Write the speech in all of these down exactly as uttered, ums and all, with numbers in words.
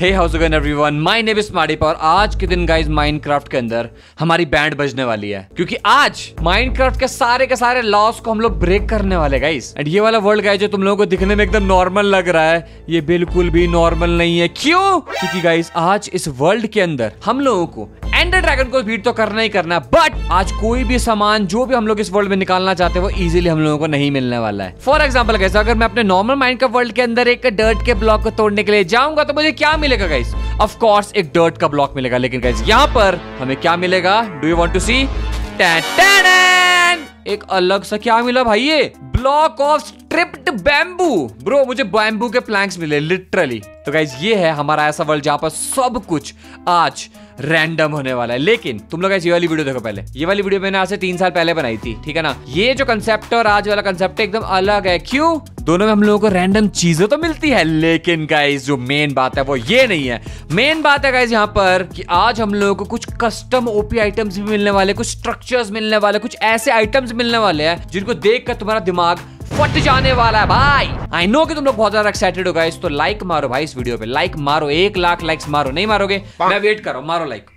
Hey house again everyone, my name is Smarty Power. आज के दिन गाइस माइनक्राफ्ट के अंदर हमारी बैंड बजने वाली है, क्योंकि आज माइनक्राफ्ट के सारे के सारे लॉस को हम लोग ब्रेक करने वाले गाइस। एंड ये वाला वर्ल्ड गाइस जो तुम लोगों को दिखने में एकदम नॉर्मल लग रहा है, ये बिल्कुल भी नॉर्मल नहीं है। क्यों? क्योंकि गाइस आज इस वर्ल्ड के अंदर हम लोगों को एंडर ड्रैगन को बीट तो करना ही करना है, बट आज कोई भी सामान जो भी हम लोग इस वर्ल्ड में निकालना चाहते हैं वो इजीली हम लोगों को नहीं मिलने वाला है। फॉर एग्जांपल गाइस, अगर मैं अपने नॉर्मल माइनक्राफ्ट वर्ल्ड के अंदर एक डर्ट के ब्लॉक को तोड़ने के लिए जाऊंगा तो मुझे क्या मिलेगा गाइस? ऑफ कोर्स एक डर्ट का ब्लॉक मिलेगा, लेकिन गाइस यहाँ पर हमें क्या मिलेगा? Do you want to see? एक अलग सा क्या मिला भाई? ये block of stripped bamboo. Bro मुझे बैम्बू के प्लैंक्स मिले लिटरली। तो गाइज ये है हमारा ऐसा वर्ल्ड जहां पर सब कुछ आज रैंडम होने वाला है। लेकिन तुम लोग ये वाली वीडियो देखो पहले। ये वाली वीडियो मैंने आज से तीन साल पहले बनाई थी, ठीक है ना? ये जो कंसेप्ट और आज वाला कंसेप्ट एकदम अलग है। क्यों? दोनों में हम लोगों को रैंडम चीजें तो मिलती है, लेकिन गाइज जो मेन बात है वो ये नहीं है। मेन बात है गाइज यहाँ पर कि आज हम लोगों को कुछ कस्टम ओपी आइटम्स भी मिलने वाले, कुछ स्ट्रक्चर्स मिलने वाले, कुछ ऐसे आइटम्स मिलने वाले हैं जिनको देखकर तुम्हारा दिमाग फट जाने वाला है भाई। आई नो कि तुम लोग बहुत ज्यादा एक्साइटेड हो गाइस, तो लाइक मारो भाई इस वीडियो पे, लाइक मारो, एक लाख लाइक्स मारो। नहीं मारोगे मैं वेट कर रहा हूं, मारो लाइक।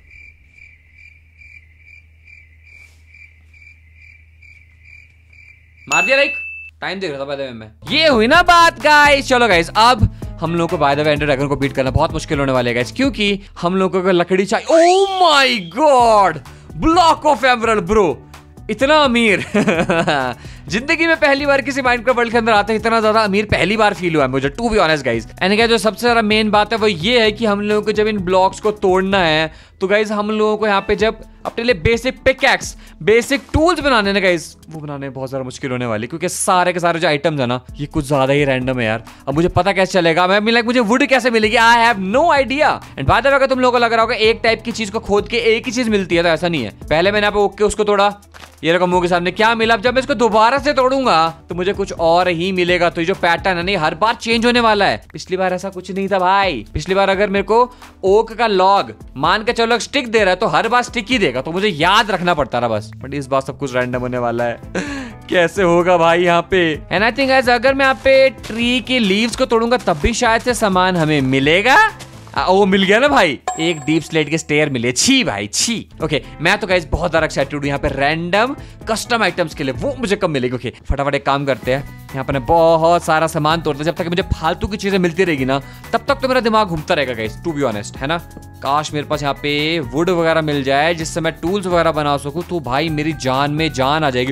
मार दिया लाइक, टाइम देख रहा था पहले मैं। ये हुई ना बात गाइस। चलो गाइस, अब हम लोग को by the way Ender dragon को बीट करना बहुत मुश्किल होने वाले गाइस, क्योंकि हम लोगों को लकड़ी चाहिए। Oh my god, block of emerald bro, इतना अमीर जिंदगी में पहली बार किसी माइनक्राफ्ट वर्ल्ड के अंदर आते हैं, इतना ज्यादा अमीर पहली बार फील हुआ है मुझे, to be honest guys. And guys जो सबसे ज्यादा मेन बात है वो ये है कि हम लोगों को जब इन ब्लॉक्स को तोड़ना है तो गाइस हम लोगों को यहाँ पे जब अपने लिए बेसिक पिकैक्स, बेसिक टूल्स बनाने ना गाइस, वो बनाने बहुत ज्यादा मुश्किल होने वाली, क्योंकि सारे के सारे जो आइटम्स है ना ये कुछ ज्यादा ही रैंडम है यार। अब मुझे पता कैसे चलेगा? मैं लाइक मुझे वुड कैसे मिलेगी? I have no idea. And बात है, तुम लोगों को लग रहा होगा एक टाइप की चीज को खोद के एक ही चीज मिलती है, तो ऐसा नहीं है। पहले मैंने यहाँ पे ओके उसको तोड़ा, ये रकम मुंह के सामने क्या मिला? अब जब मैं इसको दोबारा से तोड़ूंगा तो मुझे कुछ और ही मिलेगा। तो ये जो पैटर्न है ना हर बार चेंज होने वाला है। पिछली बार ऐसा कुछ नहीं था भाई। पिछली बार अगर मेरे को ओक का लॉग मान के चलो स्टिक दे रहा है तो हर बार स्टिक ही देगा, तो मुझे याद रखना पड़ता रहा बस। बट इस बार सब कुछ रैंडम होने वाला है कैसे होगा भाई यहाँ पे? एंड आई थिंक गाइस अगर मैं यहाँ पे ट्री के लीव्स को तोड़ूंगा तब भी शायद से सामान हमें मिलेगा। आ, ओ मिल गया ना भाई, एक डीप स्लेट के स्टेयर मिले। छी भाई छी। ओके मैं तो गाइस बहुत ज्यादा एक्साइटेड हूँ यहाँ पे रैंडम कस्टम आइटम्स के लिए। वो मुझे कब मिलेगी? ओके फटाफट एक काम करते हैं, यहाँ पर बहुत सारा सामान तोड़ते हैं। जब तक मुझे फालतू की चीजें मिलती रहेगी ना तब तक तो मेरा दिमाग घूमता रहेगा गाइस, टू बी ऑनेस्ट, है ना? काश मेरे पास यहाँ पे वुड वगैरह मिल जाए जिससे मैं टूल्स वगैरह बना सकूं, तो भाई मेरी जान में जान आ जाएगी।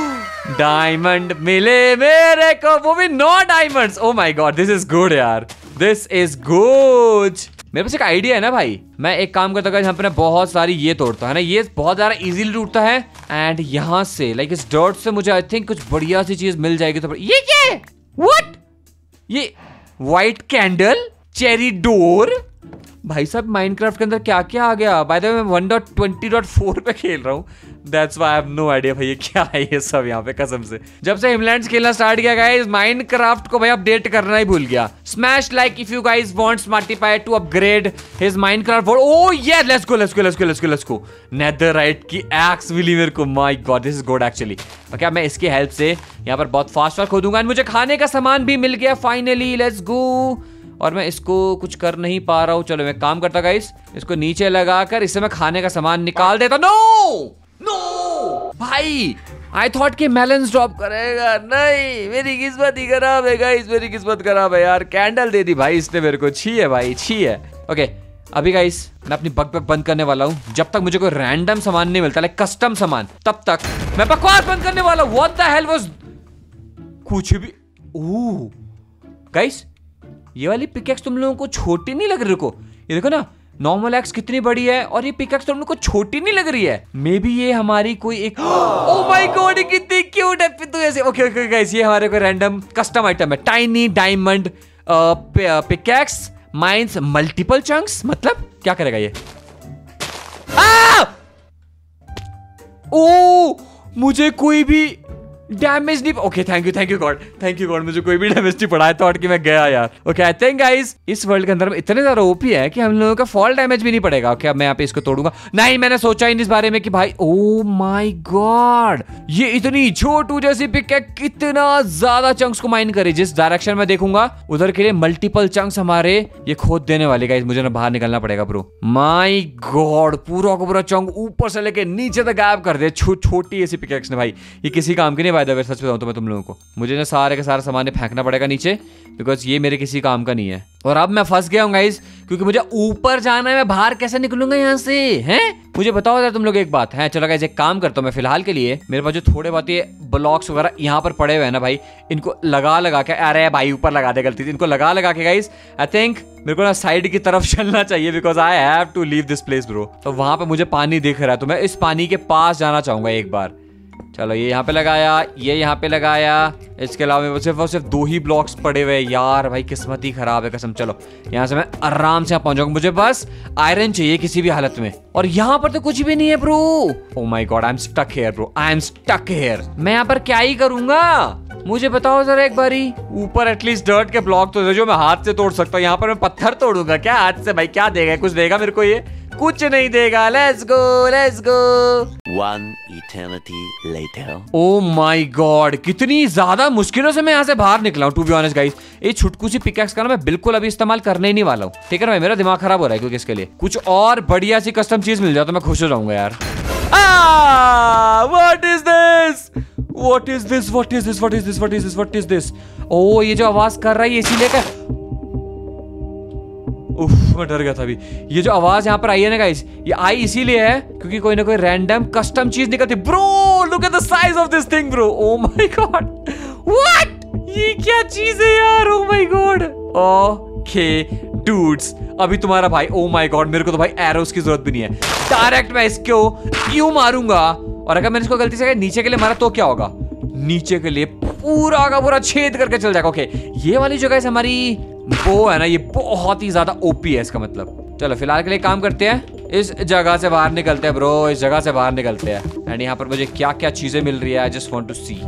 डायमंड मिले मेरे को, वो भी नौ diamonds. Oh my god, this is good यार, दिस इज गुड। मेरे पास एक आइडिया है ना भाई, मैं एक काम करता हूँ, यहाँ पे बहुत सारी ये तोड़ता है ना, ये बहुत ज्यादा इजीली टूटता है। एंड यहाँ से लाइक इस डर्ट से मुझे आई थिंक कुछ बढ़िया सी चीज मिल जाएगी। तो ये क्या है? व्हाट? ये व्हाइट कैंडल, चेरी डोर। भाई साहब माइनक्राफ्ट के अंदर क्या क्या आ गया? बाय द वे मैं one dot twenty dot four पे खेल रहा हूँ, that's why I have no idea भाई ये क्या है ये सब यहाँ पे। कसम से जब से हिमलैंड्स खेलना स्टार्ट किया गाइस, माइनक्राफ्ट को भाई अपडेट करना ही भूल गया। Smash like if you guys want Smarty Pie to upgrade his Minecraft world. Oh ये let's go let's go let's go let's go let's go. Netherite की एक्स मिली मेरे को, my god this is good actually. Okay मैं इसकी help से यहाँ पर बहुत फास्ट फास्ट खोदूंगा। एंड मुझे खाने का सामान भी मिल गया फाइनली, लेट्स गो। और मैं इसको कुछ कर नहीं पा रहा हूँ। चलो मैं काम करता गाइस, इसको नीचे लगाकर इससे मैं खाने का सामान निकाल देता। नो नो भाई, आई थॉट कि मेलन्स ड्रॉप करेगा, नहीं मेरी किस्मत ही खराब है गाइस, मेरी किस्मत खराब है यार। कैंडल दे दी भाई इसने मेरे को, छी है भाई छी है। ओके अभी गाइस मैं अपनी बक बक बंद करने वाला हूँ। जब तक मुझे कोई रैंडम सामान नहीं मिलता लाइक कस्टम सामान, तब तक मैं बकवास बंद करने वाला हूँ। What the hell was? कुछ भी। ओह गाइस ये वाली पिकैक्स तुम लोगों को छोटी नहीं लग रही? रुको ये देखो ना, नॉर्मल एक्स कितनी बड़ी है और ये पिकैक्स तुम लोगों को छोटी नहीं लग रही है। मे बी ये हमारी कोई एक ओह माय गॉड ये कितनी क्यूट है पितू ऐसे। ओके ओके गाइस ये हमारे कोई रैंडम कस्टम आइटम है। Tiny diamond pickaxe mines multiple chunks. मतलब क्या करेगा ये? आ! ओ मुझे कोई भी डैमेज नहीं, okay thank you thank you god, thank you god, मुझे कोई भी डैमेज नहीं पड़ा है, थॉट कि मैं गया यार। ओके आई थिंक गाइस इस वर्ल्ड के अंदर इतने ज्यादा ओपी है कि हम लोगों का फॉल डैमेज भी नहीं पड़ेगा। ओके अब मैं यहाँ पे इसको तोड़ूंगा, नहीं मैंने सोचा ही नहीं इस बारे में कि भाई ओ माय गॉड ये इतनी छोटू जैसी पिक है, कितना ज्यादा चंक्स को माइन करे। जिस डायरेक्शन में देखूंगा उधर के लिए मल्टीपल चंक्स हमारे ये खोद देने वाले गाइस, मुझे ना बाहर निकलना पड़ेगा ब्रो। माय गॉड पूरा का पूरा चंक ऊपर से लेके नीचे तक गायब कर दे छो, छोटी ऐसी पिकेक्स ने भाई, ये किसी काम की नहीं। बाय द वे सच बताऊं तो मैं तुम लोगों को, मुझे ना सारे के सारे सामान फेंकना पड़ेगा नीचे, बिकॉज ये मेरे किसी काम का नहीं है। और अब मैं फंस गया हूँ गाइस, क्योंकि मुझे ऊपर जाना है, मैं बाहर कैसे निकलूंगा यहाँ से, हैं? मुझे बताओ यार तुम लोग एक बात है। चलो गाइस एक काम करता हूँ मैं फिलहाल के लिए, मेरे पास जो थोड़े बहुत ये ब्लॉक्स वगैरह यहाँ पर पड़े हुए हैं ना भाई, इनको लगा लगा के, अरे भाई ऊपर लगा दे गलती से, इनको लगा लगा के गाइस आई थिंक मेरे को ना साइड की तरफ चलना चाहिए, because I have to leave this place bro. तो वहां पे मुझे पानी दिख रहा है, तो मैं इस पानी के पास जाना चाहूंगा एक बार। चलो ये यहाँ पे लगाया, ये यहाँ पे लगाया, इसके अलावा मेरे सिर्फ और सिर्फ दो ही ब्लॉक्स पड़े हुए यार, भाई किस्मत ही खराब है कसम। चलो यहाँ से मैं आराम से पहुंच जाऊंगा, मुझे बस आयरन चाहिए किसी भी हालत में, और यहाँ पर तो कुछ भी नहीं है bro. Oh my god I am stuck here bro, I am stuck here. मैं यहाँ पर क्या ही करूंगा मुझे बताओ जरा एक बारी। ऊपर एटलीस्ट डर्ट के ब्लॉक तो जो मैं हाथ से तोड़ सकता हूँ, यहाँ पर मैं पत्थर तोड़ूंगा क्या हाथ से? भाई क्या देगा, कुछ देगा मेरे को? ये कुछ नहीं देगा। Let's go let's go. One eternity later. Oh my God, कितनी ज्यादा मुश्किलों से मैं यहाँ से बाहर निकला हूँ। टू बी ऑनेस्ट गाइस, ये छुटकू सी पिकैक्स का ना मैं बिल्कुल अभी इस्तेमाल करने ही नहीं वाला हूँ, ठीक है ना भाई? मेरा दिमाग खराब हो रहा है क्योंकि इसके लिए कुछ और बढ़िया सी कस्टम चीज मिल जाए तो मैं खुश हो जाऊंगा यार। What is this? What is this? What is this? What is this? What is this? What is this? Oh, ये जो आवाज कर रहा है ये इसीलिए का, उफ मैं डर गया था अभी। ये जो आवाज यहाँ पर आई है ना गाइस, ये आई इसीलिए है क्योंकि कोई ना कोई रैंडम कस्टम चीज निकलती। Bro look at the size of this thing bro, oh my god what, ये क्या चीज है यार? Oh my god. Okay dudes, अभी तुम्हारा भाई, ओ माय गॉड मेरे को तो भाई एरोस की जरूरत भी नहीं है, डायरेक्ट मैं इसको यूं मारूंगा, और अगर मैंने इसको गलती से नीचे के लिए मारा तो क्या होगा? नीचे के लिए पूरा का पूरा छेद करके चल जाएगा। ओके ये वाली जो गाइस हमारी वो है ना, ये बहुत ही ज्यादा ओपी है इसका मतलब। चलो फिलहाल के लिए काम करते हैं, इस जगह से बाहर निकलते हैं ब्रो, इस जगह से बाहर निकलते हैं। एंड यहाँ पर मुझे क्या क्या चीजें मिल रही है, I just want to see.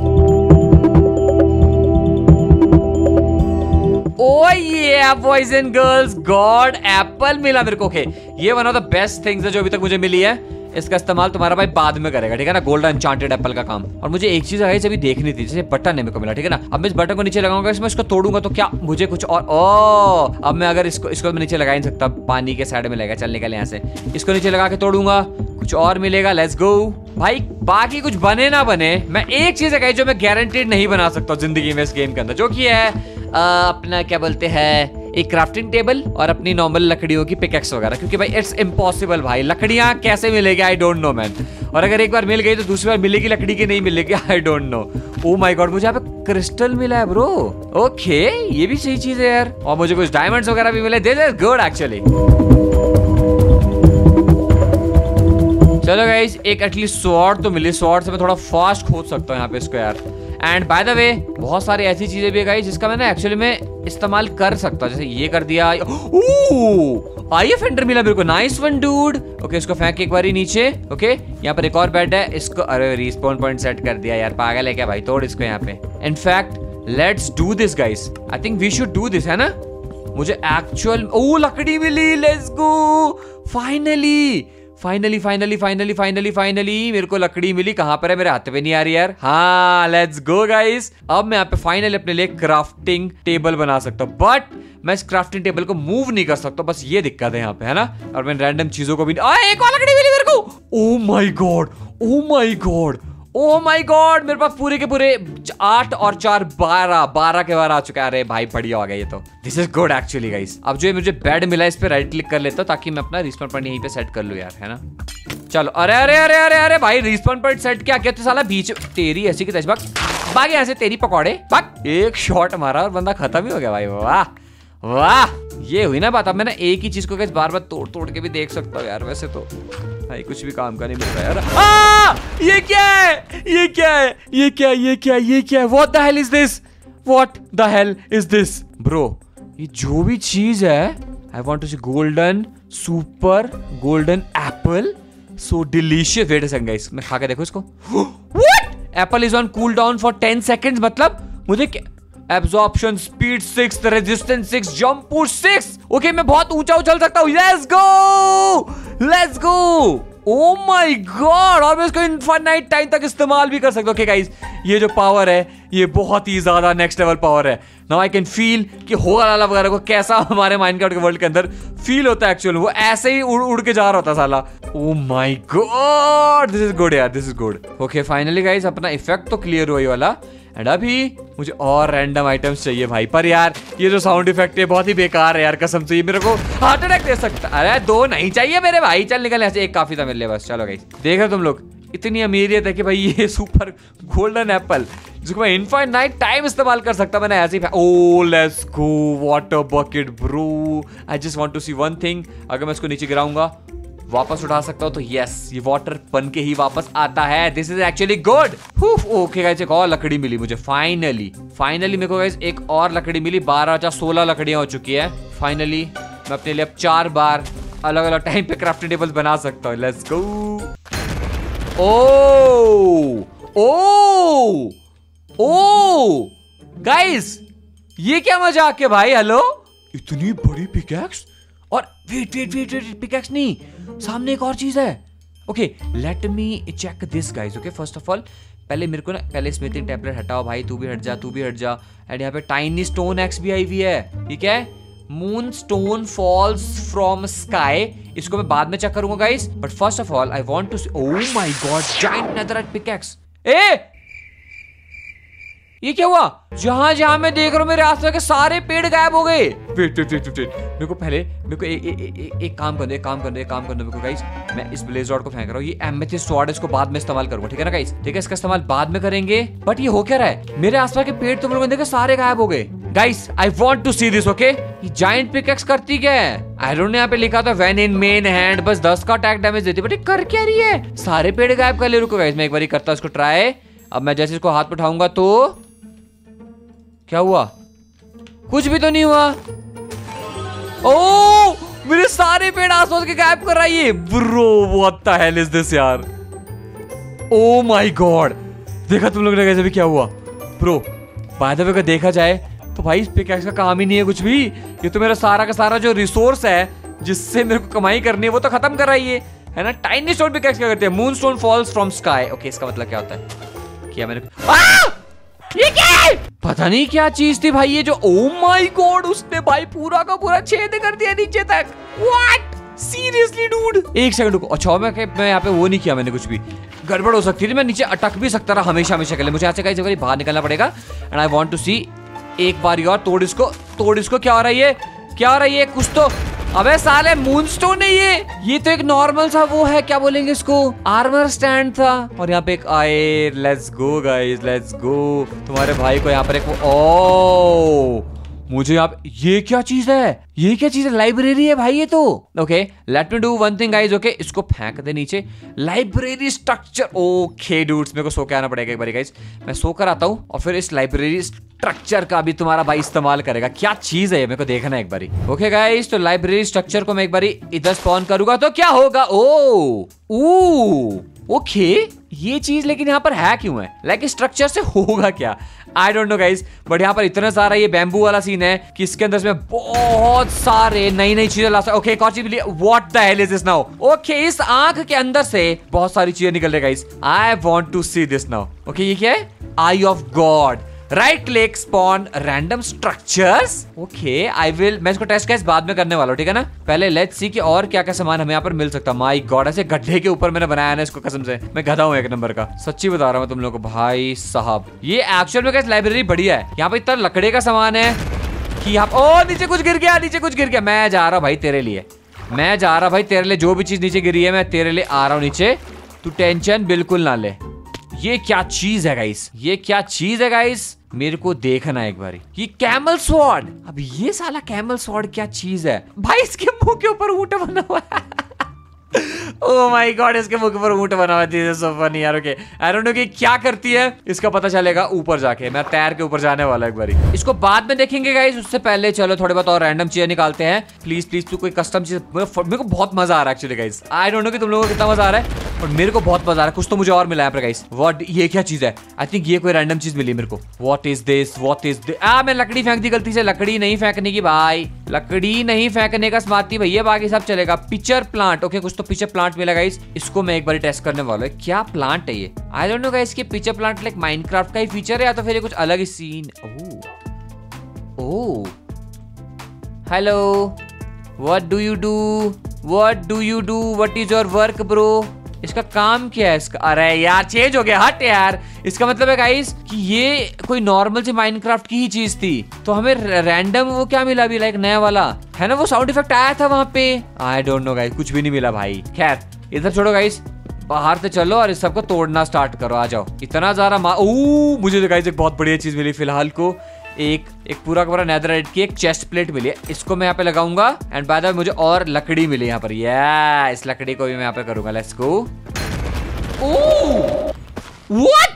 Oh ये boys and girls, god apple मिला मेरे को। ओके ये one of the best things है जो अभी तक मुझे मिली है, इसका इस्तेमाल तुम्हारा भाई बाद में करेगा, ठीक है ना? गोल्डन एन्चांटेड एप्पल का काम। और मुझे एक चीज अभी देखनी थी, जैसे बटन है मेरे को मिला, ठीक है ना? अब मैं इस बटन को नीचे लगाऊंगा, इसमें इसको तोड़ूंगा तो क्या मुझे कुछ और, ओ अब मैं अगर इसको इसको मैं नीचे लगा नहीं सकता, पानी के साइड में लगेगा, चल निकल यहाँ से। इसको नीचे लगा के तोड़ूंगा, कुछ और मिलेगा। लेट्स गो भाई, बाकी कुछ बने ना बने, मैं एक चीज है जो मैं गारंटीड नहीं बना सकता जिंदगी में इस गेम के अंदर, जो कि है आ, अपना क्या बोलते हैं, एक क्राफ्टिंग टेबल और अपनी नॉर्मल लकड़ियों की पिकेक्स वगैरह, क्योंकि भाई इट्स इम्पॉसिबल भाई, लकड़ियां कैसे मिलेगी आई डोंट नो मैन, और अगर एक बार मिल गई तो दूसरी बार मिलेगी लकड़ी की नहीं मिलेगी I don't know. Oh my god मुझे यहाँ पे क्रिस्टल मिला है ब्रो, ओके ये भी सही चीज है यार, और मुझे कुछ डायमंड्स वगैरह भी मिले, दिस इज गुड एक्चुअली। चलो गाइस एक एटलीस्ट स्वॉर्ड तो मिली, स्वॉर्ड से मैं थोड़ा फास्ट खोद सकता हूँ यहाँ पे इसको यार। एंड बाय द वे बहुत सारी ऐसी चीजें भी है गाइस जिसका मैं ना एक्चुअली में इस्तेमाल कर सकता हूँ, जैसे ये कर दिया। आई फेंडर मिला मेरे को, नाइस वन डूड। ओके इसको फेंक एक बारी नीचे। ओके यहाँ पर एक और बेड है, इसको अरे रिस्पॉन पॉइंट सेट कर दिया यार, पागल है क्या भाई? तोड़ इसको यहाँ पे। In fact let's do this guys, I think we should do this, है ना? मुझे एक्चुअल ओ लकड़ी मिली, let's go finally finally finally finally finally finally मेरे को लकड़ी मिली। कहां पर है? मेरे हाथ पे नहीं आ रही यार। हाँ लेट्स गो गाइस, अब मैं यहाँ पे फाइनली अपने लिए क्राफ्टिंग टेबल बना सकता हूँ, बट मैं इस क्राफ्टिंग टेबल को मूव नहीं कर सकता, बस ये दिक्कत है यहाँ पे, है ना? और मैं रैंडम चीजों को भी आ, एक और लकड़ी मिली मेरे को। Oh my god, oh my god, oh my god, मेरे पास पूरे के पूरे आठ और चार बारह बारह के बार आ चुका है। अरे भाई बढ़िया हो गया ये तो, this is good actually guys. अब जो मुझे बेड मिला है इस पे राइट क्लिक कर लेता हूँ ताकि मैं अपना रिस्पॉन पॉइंट यहीं पे सेट कर लूँ यार, है ना? चलो अरे अरे अरे अरे अरे भाई रिस्पॉन पॉइंट सेट क्या क्या? तो साला बीच तेरी ऐसी की तजबक भाग यहाँ से, तेरी पकौड़े भाग। एक शॉट मारा और बंदा खत्म ही हो गया भाई। वाह वाह, ये हुई ना बात। अब मैं ना एक ही चीज को कैसे बार बार तोड़ तोड़ के भी देख सकता हूँ यार, वैसे तो भाई कुछ भी काम का नहीं मिल रहा यार। आ, ये क्या है? ये क्या है? ये क्या ये क्या ये क्या है? What the hell is this? What the hell is this? Bro, ये जो भी चीज है, I want to see golden super golden apple, so delicious. Wait a second guys, मैं खा के देखो इसको। What? Apple is on cool down for ten seconds, मतलब मुझे absorption speed six, resistance six, jump boost six. Okay मैं बहुत ऊंचा उछल सकता हूँ। Let's go let's go. Oh my god, और मैं इसको इनफाइनाइट टाइम तक इस्तेमाल भी कर सकता हूँ। ओके गाइस, ये जो पावर है ये बहुत ही ज्यादा नेक्स्ट लेवल पावर है। नाउ आई कैन फील कि होगालाला वगैरह को कैसा हमारे माइनक्राफ्ट के वर्ल्ड के अंदर फील होता है। एक्चुअली वो ऐसे ही उड़ उड़ के जा रहा होता साला। Oh my god, this is good यार, this is good. Okay finally guys अपना इफेक्ट तो क्लियर हुआ ये वाला, एंड अभी मुझे और रैंडम आइटम्स चाहिए भाई। पर यार ये जो साउंड इफेक्ट है बहुत ही बेकार है यार, कसम से ये मेरे को हार्ट अटैक दे सकता। अरे दो नहीं चाहिए मेरे भाई, चल निकल ऐसे, एक काफी था मेरे लिए बस। चलो गाइस देख रहे तुम लोग, इतनी अमीरियत है कि भाई ये सुपर गोल्डन एप्पल जिसको मैं इनफाइनाइट टाइम इस्तेमाल कर सकता, मैंने ऐसे ही। Oh let's go water bucket bro. I just want to see one thing, अगर मैं इसको नीचे गिराऊंगा वापस उठा सकता हूँ तो यस, ये वाटर बन के ही वापस आता है। This is actually good. Okay guys, एक और लकड़ी मिली मुझे फाइनली। फाइनली मेरे को गाइस एक और लकड़ी मिली। बारह या सोलह लकड़ियां हो चुकी है। फाइनली मैं अपने लिए अब चार बार अलग अलग टाइम पे क्राफ्टिंग टेबल्स बना सकता हूँ। Let's go. O O O guys, ये क्या मजाक है भाई। हेलो, इतनी बड़ी पिकैक्स, और wait wait wait wait pickaxe नहीं, सामने एक और चीज है। Okay let me check this guys. Okay first of all पहले मेरे को ना पहले स्मिथिंग टैबलेट हटाओ भाई, तू भी हट जा, तू भी हट जा। एंड यहाँ पे टाइनी स्टोन एक्स भी आई हुई है, ठीक है। Moon stone falls from sky, इसको मैं बाद में चेक करूंगा guys, but first of all I want to see. Oh my god, giant netherite pickaxe. Ah ये क्या हुआ? जहां जहां मैं देख रहा हूं मेरे आसपास के सारे पेड़ गायब हो गए। वेट वेट वेट वेट, मेरे को पहले मेरे को एक एक एक एक काम कर दो, एक काम कर दो, एक काम कर दो मेरे को गाइस। मैं इस ब्लेज रॉड को फेंक रहा हूं, ये एमेथिस्ट रॉड इसको बाद में इस्तेमाल करूंगा, ठीक है ना गाइस। ठीक है, इसका इस्तेमाल बाद में करेंगे। बट ये हो क्या रहा है, मेरे आसपास के पेड़ तुम लोगों ने देखा सारे गायब हो गए। Guys I want to see this. Okay ये जायंट पिकैक्स करती क्या है? आई डोंट नो, यहाँ पे लिखा था व्हेन इन मेन हैंड, बस दस का अटैक डैमेज देती है, बट ये कर क्या रही है? सारे पेड़ गायब कर ले। रुको गाइस मैं एक बार करता हूं इसको ट्राई। अब मैं जैसे इसको हाथ पे उठाऊंगा तो क्या हुआ? कुछ भी तो नहीं हुआ। ओ मेरे सारे पेड़ आसपास के गायब कर रहा है ये। Bro what the hell is this यार। ओ माय गॉड, देखा तुम लोगों ने कैसे भी क्या हुआ? ब्रो बाय द वे अगर देखा जाए तो भाई इस पिकैक्स का काम ही नहीं है कुछ भी। ये तो मेरा सारा का सारा जो रिसोर्स है जिससे मेरे को कमाई करनी है वो तो खत्म कर रही है, है ना। टाइनी स्टोन पिकैक्स क्या करते हैं? Moon stone falls from sky. Okay इसका मतलब क्या होता है? क्या मैंने आ! ये क्या है? पता नहीं क्या चीज थी भाई ये जो। ओ माय गॉड, उसने भाई पूरा का पूरा छेद कर दिया नीचे तक। व्हाट? Seriously dude? एक सेकंड रुको। अच्छा मैं मैं यहाँ पे वो नहीं किया मैंने, कुछ भी गड़बड़ हो सकती थी, मैं नीचे अटक भी सकता रहा हमेशा हमेशा के लिए। मुझे ऐसे कहीं बाहर निकलना पड़ेगा। And I want to see. एक बार और तोड़ इसको, तोड़ इसको। क्या हो रहा है ये? क्या हो रहा है ये? कुछ तो। अबे साले मूनस्टोन है ये। ये तो एक नॉर्मल सा वो है, क्या बोलेंगे इसको, आर्मर स्टैंड था। और यहाँ पे एक आए। Let's go guys, let's go. तुम्हारे भाई को यहाँ पर एक वो, ओ मुझे आप, ये क्या चीज है? ये क्या चीज है? लाइब्रेरी है भाई ये तो। Okay let me do one thing guys. Okay इसको फेंक दे नीचे। Library structure. ओके डूड्स, मेरे को सो के आना पड़ेगा एक बार गाइस। मैं सो कर आता हूँ और फिर इस लाइब्रेरी स्ट्रक्चर का भी तुम्हारा भाई इस्तेमाल करेगा। क्या चीज है ये, मेरे को देखना है एक बारी। ओके गाइस, तो लाइब्रेरी स्ट्रक्चर को मैं एक बारी इधर स्पॉन करूंगा तो क्या होगा? ओ ओ ओके ये चीज लेकिन यहाँ पर है क्यों है? लाइक स्ट्रक्चर से होगा क्या? I don't know guys, but यहाँ पर इतना सारा ये बैम्बू वाला सीन है कि इसके अंदर इसमें बहुत सारे नई नई चीजें ला सकते। ओके एक और चीज मिली। What the hell is this now? Okay इस आंख के अंदर से बहुत सारी चीजें निकल रही है guys. I want to see this now. Okay ये क्या है? Eye of god. Right click spawn random structures. Okay I will, मैं इसको टेस्ट कैसे बाद में करने वाला हूँ, ठीक है ना। पहले लेट्स सी कि और क्या क्या सामान हमें यहाँ पर मिल सकता है। माय गॉड, ऐसे गड्ढे के ऊपर मैंने बनाया ना इसको, कसम से मैं गधा हूँ एक नंबर का, सच्ची बता रहा हूँ तुम लोगों को भाई साहब। ये एक्चुअल में कैसे लाइब्रेरी बढ़िया है। यहाँ पे इतना लकड़े का सामान है कि यहाँ, ओ नीचे कुछ गिर गया, नीचे कुछ गिर गया। मैं जा रहा हूँ भाई तेरे लिए, मैं जा रहा भाई तेरे लिए। जो भी चीज नीचे गिरी है मैं तेरे लिए आ रहा हूँ नीचे, तू टेंशन बिल्कुल ना ले। ये क्या चीज है गाइस? ये क्या चीज है गाइस? मेरे को देखना एक बारी। ये कैमल स्वॉर्ड। अब ये साला कैमल स्वॉर्ड क्या चीज है भाई? इसके मुंह के ऊपर ऊंट बना हुआ है। ओह माय गॉड, इसके मुंह के ऊपर ऊंट बना हुआ है। सो फनी यार। ओके आई डोंट नो कि क्या करती है, इसका पता चलेगा ऊपर जाके। मैं तैर के ऊपर जाने वाला एक बारी। इसको बाद में देखेंगे गाइस, उससे पहले चलो थोड़े बहुत और रैंडम चीजें निकालते हैं। प्लीज प्लीज तू कोई कस्टम चीज, मेरे को बहुत मजा आ रहा है actually guys. I don't know कि तुम लोगों को कितना मजा आ रहा है, और मेरे को बहुत मजा आ रहा है। कुछ तो मुझे और मिला है गाइस। व्हाट, ये क्या चीज है? आई थिंक ये कोई रैंडम चीज मिली मेरे को। What is this? What is this? Ah मैं लकड़ी फेंक दी गलती से। लकड़ी नहीं फेंकने की भाई, लकड़ी नहीं फेंकने का स्मार्टी भैया, बाकी सब चलेगा। पिक्चर प्लांट, ओके कुछ तो पिक्चर प्लांट मिला गाइस। इसको मैं एक बार टेस्ट करने वाला हूँ। क्या प्लांट है ये? आई डोंट नो गाइस कि पिक्चर प्लांट लाइक माइनक्राफ्ट का ही फीचर है या तो फिर कुछ अलग ही scene. Oh oh hello, what do you do? What do you do? What is your work bro? इसका काम क्या है इसका? अरे यार चेंज हो गया, हट यार। इसका मतलब है गाइस कि ये कोई नॉर्मल सी माइनक्राफ्ट की ही चीज थी, तो हमें रैंडम वो क्या मिला अभी लाइक नया वाला है ना, वो साउंड इफेक्ट आया था वहां पे। आई डोंट नो गाइस, कुछ भी नहीं मिला भाई। खैर इधर छोड़ो गाइस, बाहर से चलो और इस सबको तोड़ना स्टार्ट करो। आ जाओ। इतना ज्यादा मा... ओह मुझे गाइस एक बहुत बढ़िया चीज मिली फिलहाल को। एक एक पूरा का पूरा नेदरराइट की एक चेस्ट प्लेट मिली है। इसको मैं यहाँ पे लगाऊंगा एंड बाय द वे मुझे और लकड़ी मिली यहाँ पर। या इस लकड़ी को भी मैं यहाँ पे करूंगा। Let's go. Oh what?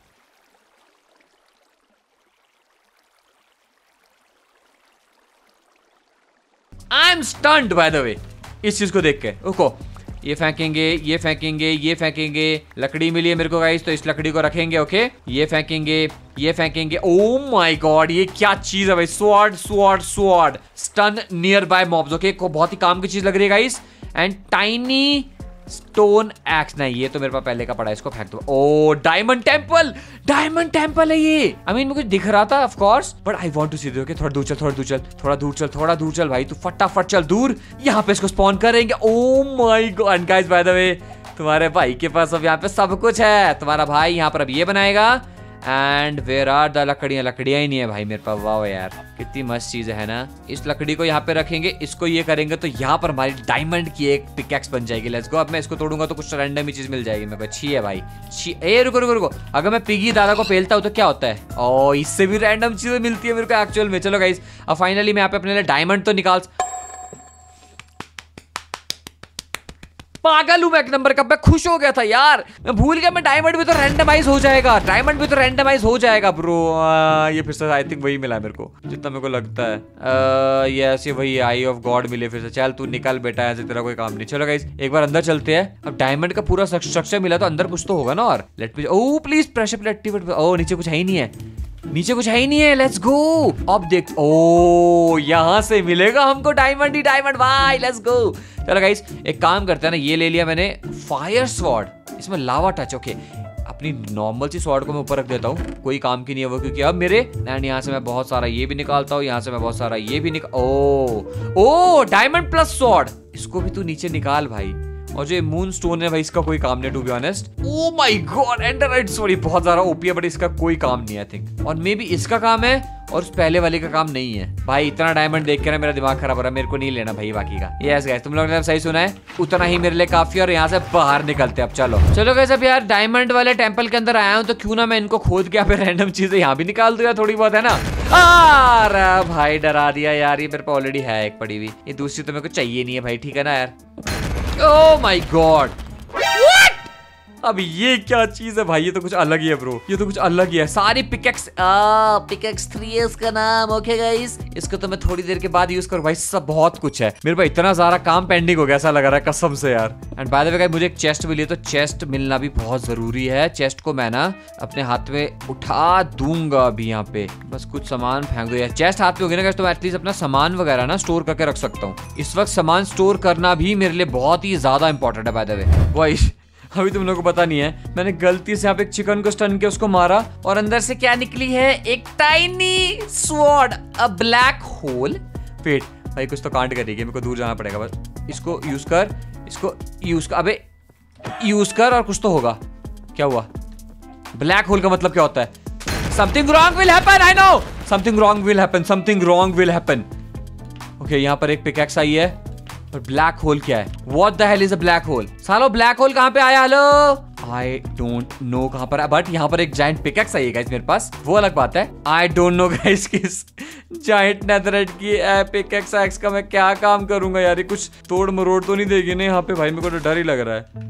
I am stunned by the way इस चीज को देख के। रुको, ये फेंकेंगे, ये फेंकेंगे, ये फेंकेंगे। लकड़ी मिली है मेरे को गाइस, तो इस लकड़ी को रखेंगे। ओके ये फेंकेंगे, ये फेंकेंगे। ओह माय गॉड, ये क्या चीज है भाई? Sword sword sword stun nearby mobs. Okay को बहुत ही काम की चीज लग रही है guys. And tiny stone axe, नहीं ये तो मेरे पास पहले का पड़ा है, इसको फेंक दो। Oh diamond temple, diamond temple है ये। आई मीन मुझे दिख रहा था of course, but I want to see this. Okay थोड़ा दूर चल, थोड़ा दूर चल, थोड़ा दूर चल, थोड़ा दूर चल भाई, तू फटाफट चल दूर। यहाँ पे इसको स्पॉन करेंगे। Oh my god guys, by the way तुम्हारे भाई के पास अब यहाँ पे सब कुछ है। तुम्हारा भाई यहाँ पर अब ये बनाएगा। एंड वेयर आर द लकड़ियां? लकड़ियां ही नहीं है भाई मेरे पास। वाह यार कितनी मस्त चीज है ना। इस लकड़ी को यहाँ पे रखेंगे, इसको ये करेंगे तो यहाँ पर हमारी डायमंड की एक पिकैक्स बन जाएगी। Let's go. अब मैं इसको तोड़ूंगा तो कुछ रैंडम ही चीज मिल जाएगी मेरे को। अच्छी है भाई, अच्छी। ए रुको रुको रुको, अगर मैं पिगी दादा को पेलता हूँ तो क्या होता है? ओ इससे भी रैंडम चीजें मिलती है मेरे को एक्चुअल में। चलो गाइस अब फाइनली मैं यहाँ पे अपने लिए डायमंड तो निकाल। पागल हूं मैं एक नंबर का। मैं खुश हो गया था यार, मैं भूल गया मैं डायमंड भी तो रैंडमाइज हो जाएगा। डायमंड भी तो रैंडमाइज हो जाएगा ब्रो। आ, ये फिर से आई थिंक वही मिला मेरे को जितना मेरे को लगता है। ये ऐसे वही आई ऑफ गॉड मिले फिर से। चल तू निकल बेटा, ऐसे तेरा कोई काम नहीं। चलो गाइस एक बार अंदर चलते हैं। अब डायमंड का पूरा स्ट्रक्चर मिला तो अंदर कुछ तो होगा ना। और let me, oh please pressure plate activate. Oh नीचे कुछ है ही नहीं है, नीचे कुछ है ही नहीं है। Let's go. अब देख, ओ यहाँ से मिलेगा हमको डायमंड ही डायमंड भाई। Let's go. चलो गाइस एक काम करते हैं ना, ये ले लिया मैंने फायर स्वॉर्ड, इसमें लावा टच। ओके अपनी नॉर्मल सी स्वॉर्ड को मैं ऊपर रख देता हूँ, कोई काम की नहीं है वो, क्योंकि अब मेरे एंड यहाँ से मैं बहुत सारा ये भी निकालता हूँ, यहाँ से मैं बहुत सारा ये भी निकाल। Oh oh diamond plus sword, इसको भी तू नीचे निकाल भाई। और जो मून स्टोन है भाई इसका कोई काम नहीं to be honest. Oh my god enderite sorry बहुत ज्यादा ओपी है, बट इसका कोई काम नहीं है आई थिंक। और मे बी इसका काम है और उस पहले वाले का काम नहीं है भाई। इतना डायमंड देख के ना मेरा दिमाग खराब हो रहा है, मेरे को नहीं लेना भाई बाकी का। यस गाइस तुम लोगों ने सही सुना है, उतना ही मेरे लिए काफी। और यहाँ से बाहर निकलते हैं अब। चलो चलो गाइस अब यार डायमंड वाले टेंपल के अंदर आया हूँ तो क्यों ना मैं इनको खोद के यहाँ पे रैंडम चीजें यहाँ भी निकाल दूं यार, थोड़ी बहुत है ना। अरे भाई डरा दिया यार, ये मेरे पे ऑलरेडी है एक पड़ी हुई, ये दूसरी तो मेरे को चाहिए नहीं है भाई, ठीक है ना यार। Oh my God! What? अब ये क्या चीज है भाई, ये तो कुछ अलग ही है ब्रो, ये तो कुछ अलग ही है। सारी पिकेक्स आ पिकेक्स थ्री है इसका नाम। ओके गाइस इसको तो मैं थोड़ी देर के बाद यूज करूँ भाई। सब बहुत कुछ है मेरे पास, इतना सारा काम पेंडिंग हो गया ऐसा लग रहा है कसम से यार। And by the way guys मुझे एक चेस्ट मिली है, तो चेस्ट मिलना भी बहुत जरूरी है। चेस्ट को मैं ना अपने हाथ में उठा दूंगा अभी, यहाँ पे बस कुछ सामान फेंक दो यार। चेस्ट हाथ में होगी ना गाइस तो एटलीस्ट अपना सामान वगैरह ना स्टोर करके रख सकता हूँ। इस वक्त सामान स्टोर करना भी मेरे लिए बहुत ही ज्यादा इंपॉर्टेंट है बाय द वे। वही अभी तुम लोगों को पता नहीं है, मैंने गलती से यहाँ पे एक चिकन को स्टन के उसको मारा और अंदर से क्या निकली है, एक tiny sword, a black hole. Wait भाई कुछ तो कांड करेगी, मेरे को दूर जाना पड़ेगा बस। इसको यूज कर, इसको यूज कर, अबे यूज कर और कुछ तो होगा। क्या हुआ? ब्लैक होल का मतलब क्या होता है? Something wrong will happen, I know something wrong will happen, something wrong will happen. Okay यहाँ पर एक पिकैक्स आई है और ब्लैक होल क्या है? What the hell is a black hole? सालो ब्लैक होल कहाँ पे आया? हेलो आई डोंट नो कहाँ पर, बट यहाँ पर एक जायंट पिकैक्स आई है गाइस मेरे पास, वो अलग बात है। आई डोंट नो गाइस किस जायंट नेथरराइट की पिकैक्स एक्स का मैं क्या काम करूंगा यार। ये कुछ तोड़ मरोड़ तो नहीं देगी ना यहाँ पे भाई, मेरे को तो डर ही लग रहा है।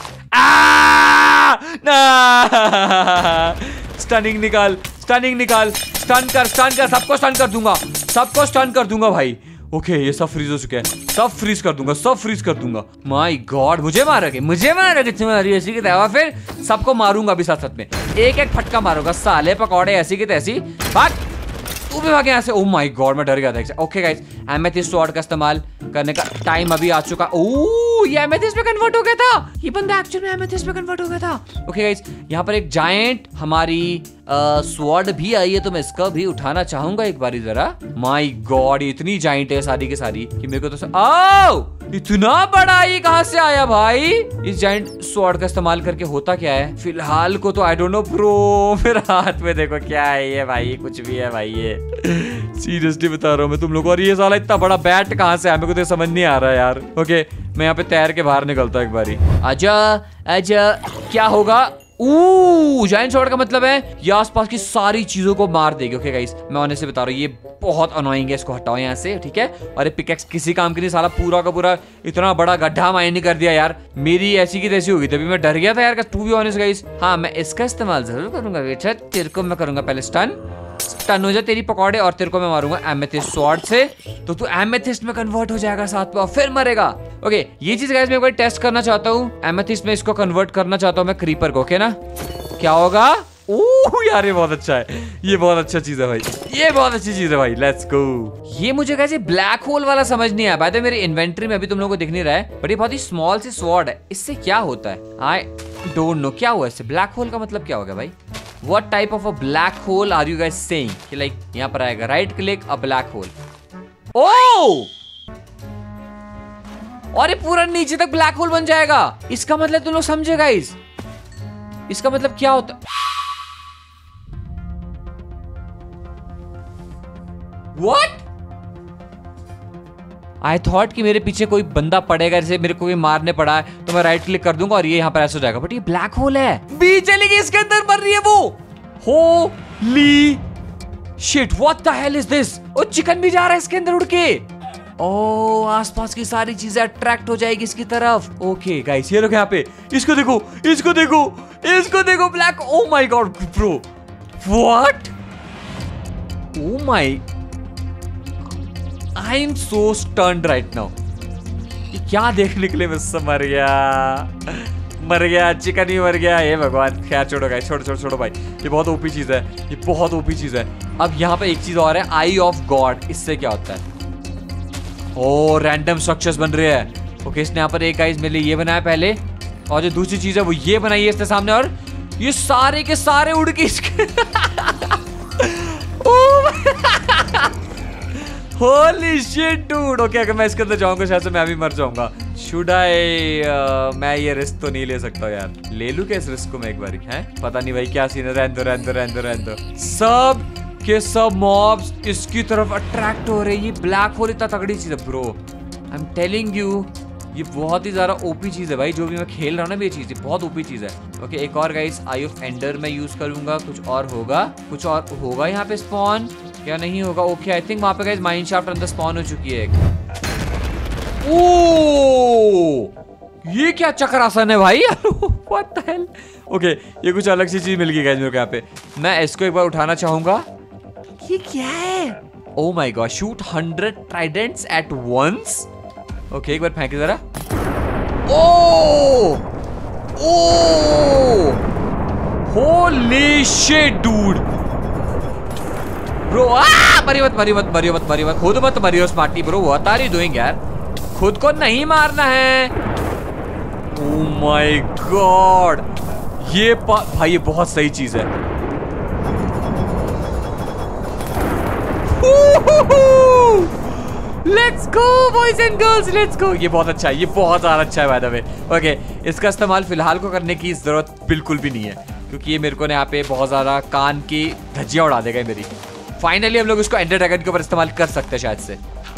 स्टनिंग निकाल, स्टनिंग निकाल, स्टन कर, स्टन कर, सबको स्टन कर दूंगा, सबको स्टन कर दूंगा भाई। ओके okay, ये सब फ्रीज हो चुके हैं, सब फ्रीज कर दूंगा, सब फ्रीज कर दूंगा। माय गॉड, मुझे मारोगे, मुझे मारोगे तुम्हारी ऐसी की तैयार, फिर सबको मारूंगा भी साथ साथ में, एक एक फटका मारूंगा साले पकौड़े ऐसी की तैसी। भाग, तू भी भाग यहाँ से। ओह माय गॉड, मैं डर गया था। ओके गाइस, एमेथिस्ट स्वॉर्ड का इस्तेमाल करने का टाइम अभी आ चुका। ओह, ये एमेथिस्ट में कन्वर्ट हो गया था, ये बंदा एक्चुअली में एमेथिस्ट में कन्वर्ट हो गया था। ओके गाइस, यहाँ पर एक जायंट हमारी स्वॉर्ड भी आई है, तो मैं इसका भी उठाना चाहूंगा एक बारी जरा। माय गॉड, इतनी जायंट है सारी की सारी कि मेरे को तो आओ, इतना बड़ा ये कहां से आया भाई? इस जायंट स्वॉर्ड का इस्तेमाल करके होता क्या है फिलहाल को तो आई डोंट नो ब्रो। मेरे हाथ में देखो क्या है ये भाई, कुछ भी है भाई ये, सीरियसली बता रहा हूँ मैं तुम लोगों को। और ये साला इतना बड़ा बैट कहां से आया, मेरे को तो समझ नहीं आ रहा यार। ओके, मैं यहाँ पे तैर के बाहर निकलता हूँ एक बारी। आजा आजा, क्या होगा? ओह, जायंट स्वॉर्ड का मतलब है ये आसपास की सारी चीजों को मार देगी। ओके गाइस, मैं ऑनेस्टली बता रहा हूँ, ये बहुत अनोइंग है, इसको हटाओ यहाँ से, ठीक है? और ये पिकैक्स किसी काम की नहीं, साला पूरा का पूरा इतना बड़ा गड्ढा माइनिंग कर दिया यार। मेरी ऐसी की तैसी होगी, तभी मैं डर गया था यार, टू बी ऑनेस्ट गाइस। हाँ, मैं इसका इस्तेमाल जरूर करूंगा बेटा, तेरे को मैं करूंगा पहले स्टन स्टन हो जा तेरी पकौड़े, और तेरे को मैं मारूंगा एमेथिस्ट स्वॉर्ड से, तो तू एमेथिस्ट में कन्वर्ट हो जाएगा साथ में, और फिर मरेगा। ओके, ये चीज गाइस मैं एक बार टेस्ट करना चाहता हूँ, एमेथिस्ट में इसको कन्वर्ट करना चाहता हूँ मैं क्रीपर को। ओके ना, क्या होगा? ओह यार, ये बहुत अच्छा है, ये बहुत अच्छा चीज है भाई, ये बहुत अच्छी चीज है भाई। Let's go. ये मुझे कैसे ब्लैक होल वाला समझ नहीं आया। बाय द वे, मेरी इन्वेंटरी में अभी तुम लोगों को दिख नहीं रहा है, बट ये बहुत ही स्मॉल सी स्वॉर्ड है, इससे क्या होता है? आई डोंट नो क्या हुआ इससे। ब्लैक होल का मतलब क्या होगा भाई? What type of a black hole are you guys saying? कि like यहाँ पर आएगा right click a black hole. Oh, और ये पूरा नीचे तक ब्लैक होल बन जाएगा। इसका मतलब तुम लोग समझे गाइस, इसका मतलब क्या होता? What? आई थॉट कि मेरे पीछे कोई बंदा पड़ेगा, जैसे मेरे को कोई मारने पड़ा है तो मैं राइट क्लिक कर दूंगा और ये यहाँ पर ऐसा हो जाएगा, बट ये ब्लैक होल है। बी चलेगी इसके अंदर, मर रही है वो। Holy shit, what the hell is this? Oh, chicken भी जा रहा है इसके अंदर उड़ के। ओ, आसपास की सारी चीजें अट्रैक्ट हो जाएगी इसकी तरफ। ओके गाइस, ये लोग यहाँ पे, इसको देखो, इसको देखो, इसको देखो, black. Oh my god bro, what? Oh my, I am so stunned right now. ये क्या देखने के लिए मैं सब मर गया, मर गया, चिकन ही मर गया। ये भगवान, खैर छोड़ो गाइस, छोड़ो छोड़ो छोड़ो भाई, ये बहुत ओपी चीज है, ये बहुत ओपी चीज है। अब यहाँ पे एक चीज और है, आई ऑफ गॉड। इससे क्या होता है? ओ, रैंडम स्ट्रक्चर्स बन रहे हैं। ओके, इसने यहाँ पर एक गाइस मेरे लिए ये बनाया पहले, और जो दूसरी चीज है वो ये बनाई है इसके सामने, और ये सारे के सारे उड़ के इसके होली शिट डूड। ओके, अगर मैं इसके अंदर जाऊंगा शायद से मैं भी मर जाऊंगा। शुड आई uh, मैं ये रिस्क तो नहीं ले सकता यार। ले लूं क्या इस रिस्क को मैं एक बार? है पता नहीं भाई क्या सीन है। रहने दो रहने दो रहने दो रहने दो। सब के सब मॉब्स इसकी तरफ अट्रैक्ट हो रहे हैं। ये ब्लैक होल इतना तगड़ी चीज है bro, I am telling you, ये बहुत ही ज्यादा ओपी चीज है भाई। जो भी मैं खेल रहा हूँ ना, ये चीज बहुत ओपी चीज है। ओके, एक और गाइस, आई ऑफ एंडर मैं यूज करूंगा। कुछ और होगा, कुछ और होगा यहाँ पे स्पॉन, क्या नहीं होगा? ओके, आई थिंक वहां पे गाइस माइन शाफ्ट अंदर स्पॉन हो चुकी है। ओह, ये क्या चक्रासन है भाई? What the hello? ओके, ये कुछ अलग सी चीज मिल गई गाइस मेरे को यहाँ पे। मैं इसको एक बार उठाना चाहूंगा। ये क्या है? Oh my god, shoot hundred tridents at once. Okay, एक बार फेंके जरा। Oh oh, holy shit dude bro. आ मरी मत मरी मत मरी मत मरी मत खुद मत मरियो smarty bro, what are you doing यार? खुद को नहीं मारना है। ओह माय गॉड, ये भाई ये बहुत सही चीज है। Let's go boys and girls, let's go. ये बहुत अच्छा है, ये बहुत ज्यादा अच्छा है बाय द वे। ओके, इसका इस्तेमाल फिलहाल को करने की जरूरत बिल्कुल भी नहीं है, क्योंकि ये मेरे को यहाँ पे बहुत ज्यादा कान की धज्जियां उड़ा देगा मेरी। फाइनली हम लोग इसको एंडर ड्रैगन के ऊपर इस्तेमाल कर सकते हैं शायद से।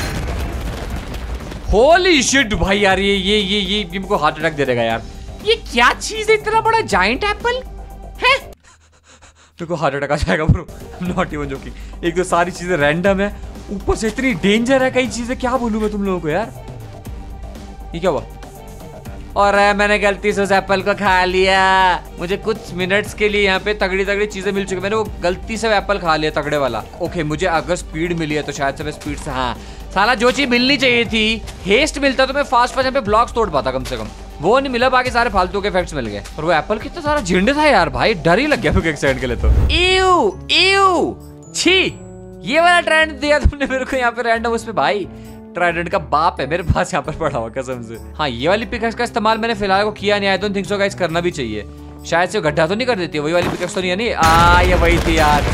होली शिट भाई यार, ये ये ये ये ये मेरे को हार्ट अटैक दे देगा यार। ये क्या चीज है? इतना बड़ा जायंट एप्पल है? मेरे को हार्ट अटैक आ जाएगा ब्रो, नॉट इवन जोकिंग। एक तो सारी चीजें रैंडम है, ऊपर से इतनी डेंजर है कई चीजें, क्या बोलूं मैं तुम लोगों को यार। ये क्या हुआ? और मैंने गलती से उस एप्पल को खा लिया। मुझे कुछ मिनट्स के लिए यहाँ पे तगड़ी तगड़ी चीजें मिल चुकी, मैंने वो गलती से एप्पल खा लिया तगड़े वाला। ओके, मुझे अगर स्पीड मिली है तो शायद से मैं स्पीड से, हाँ साला जो चीज मिलनी चाहिए थी, हेस्ट मिलता तो मैं फास्ट फास्ट यहाँ पे ब्लॉक्स तोड़ पाता कम से कम। वो नहीं मिला, बाकी सारे फालतू के इफेक्ट्स मिल गए। और वो एप्पल कितना सारा झिंड था यार भाई, डर ही लग गया एक सेकंड के लिए तो। इव इव छी, ये वाला ट्रेंड दिया तुमने मेरे को यहाँ पे रैंडम उसमें भाई। ट्राइडेंट का बाप है मेरे पास यहाँ पर पड़ा हुआ कसम से। हाँ ये वाली पिकैक्स का इस्तेमाल मैंने फिलहाल को किया नहीं, I don't think so guys करना भी चाहिए। शायद से गड्ढा तो नहीं कर देती, वही वाली पिकैक्स तो नहीं है नहीं। आ ये वही थी यार।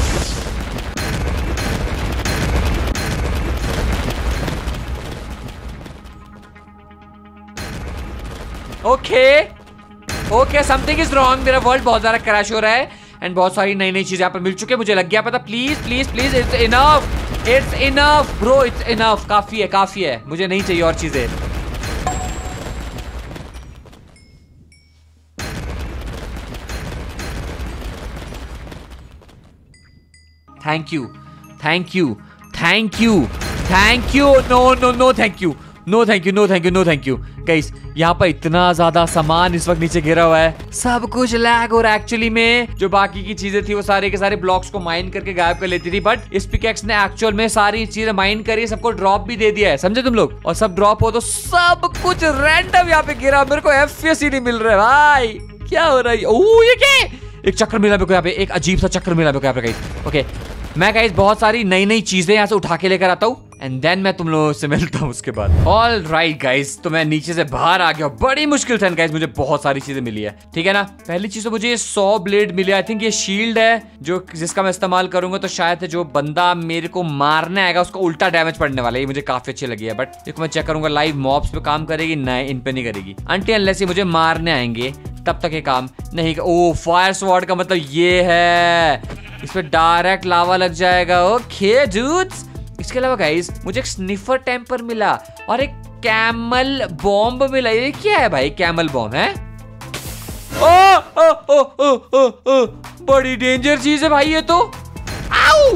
Okay okay something is wrong, मेरा वर्ल्ड बहुत ज्यादा क्रैश हो रहा है एंड बहुत सारी नई नई चीजें यहाँ पर मिल चुकी है, मुझे लग गया पता। Please please please it's enough, it's enough bro, it's enough, काफी है काफी है, मुझे नहीं चाहिए और चीजें। Thank you thank you thank you thank you, no no no thank you, no thank you no thank you no thank you. Guys यहाँ पर इतना ज्यादा सामान इस वक्त नीचे गिरा हुआ है, सब कुछ लैग और एक्चुअली में जो बाकी की चीजें थी वो सारे के सारे ब्लॉक्स को माइन करके गायब कर लेती थी, बट इस पिकैक्स ने एक्चुअल में सारी चीजें माइन करी, सबको ड्रॉप भी दे दिया है, समझे तुम लोग। और सब ड्रॉप हो तो सब कुछ रैंडम यहाँ पे गिरा, मेरे को एफपीएस ही नहीं मिल रहा है भाई, क्या हो रहा है। ओह ये क्या, एक चक्कर मिला मेरे को यहाँ पे, एक अजीब सा चक्कर मिला मेरे को यहाँ पे गाइस। ओके मैं गाइस बहुत सारी नई नई चीजें यहाँ से उठा के लेकर आता हूँ एंड देन मैं तुम लोगों से मिलता हूँ उसके बाद। ऑल राइट गाइस, तो मैं नीचे से बाहर आ गया, बड़ी मुश्किल से गाइस मुझे बहुत सारी चीजें मिली है, ठीक है ना। पहली चीज तो मुझे ये सौ ब्लेड मिली, आई थिंक ये शील्ड है जो जिसका मैं इस्तेमाल करूंगा तो शायद जो बंदा मेरे को मारने आएगा उसको उल्टा डैमेज पड़ने वाला है, ये मुझे काफी अच्छी लगी है। बट देखो मैं चेक करूंगा लाइव मॉब्स पे काम करेगी, नहीं इन पे नहीं करेगी, अनटिल अनलेस ये मुझे मारने आएंगे तब तक ये काम नहीं। ओ फायर स्वॉर्ड का मतलब ये है, इस पे डायरेक्ट लावा लग जाएगा। ओके डूड्स, इसके अलावा गाइस मुझे एक स्निफर टेम्पर मिला और एक कैमल बॉम्ब मिला। ये क्या है भाई, कैमल बॉम्ब है? ओ ओ ओ ओ ओ ओ बड़ी डेंजर चीज है भाई ये तो। आउ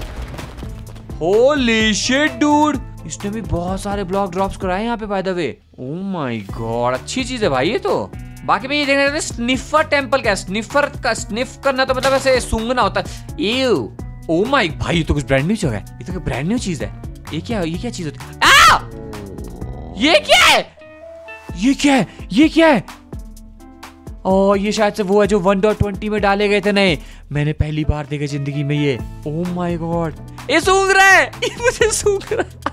होली शिट डूड, इसने भी बहुत सारे ब्लॉक ड्रॉप्स कराए यहाँ पे by the way. Oh my god, अच्छी चीज है भाई ये तो। बाकी मैं ये देखना चाहता स्निफर टेम्पल क्या है, स्निफर का स्निफ करना तो मतलब ऐसे सूंघना होता है। एव ओ माय भाई, ये तो कुछ ब्रांड न्यू चीज है, ये तो ब्रांड न्यू चीज है। ये क्या ये क्या चीज होती है? आ! ये क्या है, ये क्या है, ये क्या है? ओ ये शायद से वो है जो वन डॉट ट्वेंटी में डाले गए थे नए, मैंने पहली बार देखा जिंदगी में ये। ओ माय गॉड, ये सूंघ रहा है, ये मुझे सूंघ रहा है।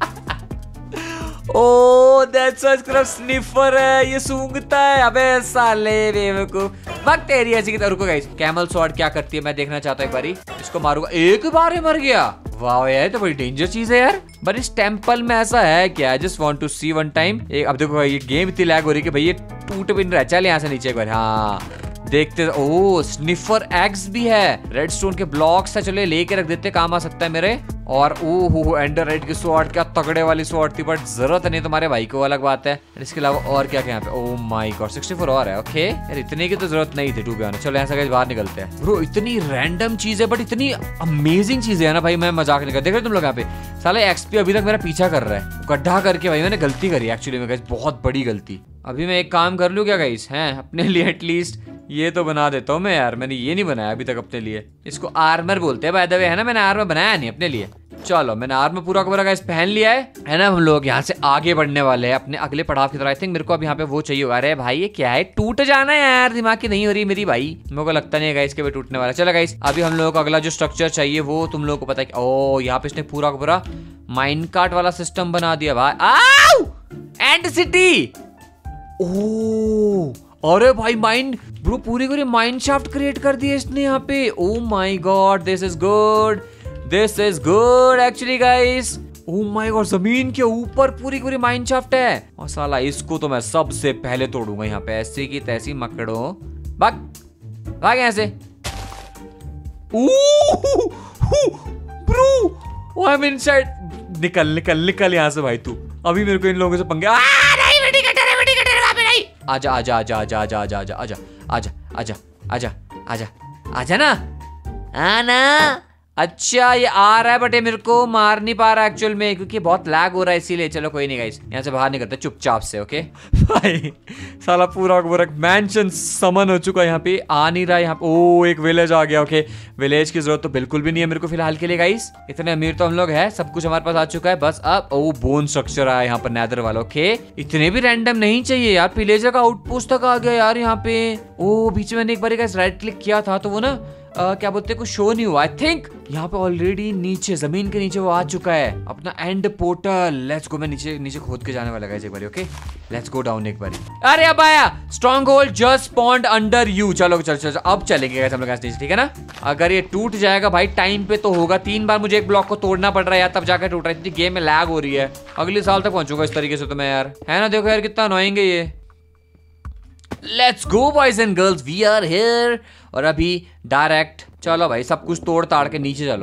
Oh that's a scrub sniffer है, ये सूंघता है। अबे साले बेवकूफ, वक्त तेरी ऐसी की। रुको गाइस, कैमल स्वॉर्ड क्या करती है मैं देखना चाहता हूं एक बारी। इसको मारूंगा, एक बार में मर गया। वाह यार तो बड़ी डेंजर चीज है यार। बट इस टेंपल में ऐसा है क्या? Just want to see one time. अब देखो ये गेम इतनी लैग हो रही है कि भाई ये टूट भी नहीं रहा। चल यहाँ से नीचे एक बार, हाँ देखते। ओ स्निफर एग्स भी है, रेड स्टोन के ब्लॉक्स है, चलो लेके रख देते, काम आ सकता है मेरे। और ओहो एंडर राइट की स्वॉर्ड, क्या तगड़े वाली स्वॉर्ड थी, बट जरूरत नहीं तुम्हारे भाई को, अलग बात है। इसके अलावा और क्या क्या यहाँ पे? Oh my god sixty four और है। ओके यार इतने की तो जरूरत नहीं थी टू बी ऑनेस्ट। चलो यहाँ से बाहर निकलते हैं। ब्रो इतनी रैंडम चीज है बट इतनी अमेजिंग चीज है ना भाई, मैं मजाक नहीं कर। देख रहे तुम लोग यहाँ पे साले एक्सपी अभी तक मेरा पीछा कर रहा है, गड्ढा करके। भाई मैंने गलती करी एक्चुअली में गाइस, बहुत बड़ी गलती। अभी मैं एक काम कर लूँ क्या गाइस, हैं अपने लिए एटलीस्ट ये तो बना देता हूँ मैं यार। मैंने ये नहीं बनाया अभी तक अपने लिए, इसको आर्मर बोलते हैं बाय द वे, है ना। मैंने आर्मर बनाया नहीं अपने लिए। चलो मैंने आर्मर पूरा का पूरा गाइस पहन लिया है, है ना। हम लोग यहाँ से आगे बढ़ने वाले हैं अपने अगले पड़ाव की तरफ। आई थिंक मेरे को अब यहाँ पे वो चाहिए होगा। अरे भाई ये क्या है, टूट जाना है यार, दिमाग की नहीं हो रही मेरी भाई। मेरे को लगता नहीं है गाइस के भी टूटने वाला। चलो गाइस अभी हम लोगों को अगला जो स्ट्रक्चर चाहिए वो तुम लोगों को पता है। ओ यहाँ पे इसने पूरा का पूरा माइन कार्ट वाला सिस्टम बना दिया भाई। आओ एंड सिटी। ओ अरे भाई माइन ब्रो, पूरी पूरी माइन शाफ्ट क्रिएट कर दिया इसने यहाँ पे। Oh my god this is good, this is good actually guys. Oh my god जमीन के ऊपर पूरी पूरी माइन शाफ्ट है। और साला इसको तो मैं सबसे पहले तोड़ूंगा यहाँ पे, ऐसी की तैसी मकड़ो। भाग भाग यहाँ से। Bro I am inside. निकल निकल निकल यहाँ से भाई तू। अभी मेरे को इन लोगों से पंगे। आजा आजा आजा आजा आजा आजा आजा आजा आजा आजा आजा आजा आजा ना, आना अच्छा ये आ रहा है बट ये मेरे को मार नहीं पा रहा एक्चुअल में, क्योंकि बहुत लैग हो रहा है इसीलिए। चलो कोई नहीं गाइस, यहाँ से बाहर नहीं करते चुपचाप से। ओके भाई साला पूरा पूरा मैंशन समन हो चुका है यहाँ पे, आ नहीं रहा यहाँ पे। ओ एक विलेज आ गया। ओके विलेज की जरूरत तो बिल्कुल भी नहीं है मेरे को फिलहाल के लिए गाइस, इतने अमीर तो हम लोग है, सब कुछ हमारे पास आ चुका है। बस अब ओ बोन स्ट्रक्चर आया यहाँ पर नेदर वाला। ओके इतने भी रैंडम नहीं चाहिए यार, पिलेजर का आउटपोस्ट तक आ गया यार यहाँ पे। ओ बीच में मैंने एक बार राइट क्लिक किया था तो वो ना Uh, क्या बोलते हैं कुछ शो नहीं हुआ। आई थिंक यहाँ पे ऑलरेडी नीचे जमीन के नीचे वो आ चुका है अपना एंड पोर्टल। लेट्स गो, मैं नीचे नीचे खोद के जाने वाला गाइस एक बार। ओके लेट्स गो डाउन एक बार। अरे अब आया stronghold just spawned under you. चलो चलो चलो अब चलेंगे गाइस हम लोग नीचे, ठीक है ना। अगर ये टूट जाएगा भाई टाइम पे तो होगा। तीन बार मुझे एक ब्लॉक को तोड़ना पड़ रहा है यार, तब जाकर टूट रहा है। इतनी गेम में लैग हो रही है, अगले साल तक पहुंचूंगा इस तरीके से तो मैं यार, है ना। देखो यार कितना अनोइंग है ये। Let's go boys and girls, we are here. और अभी डायरेक्ट चलो भाई सब कुछ तोड़ ताड़ के नीचे चलो।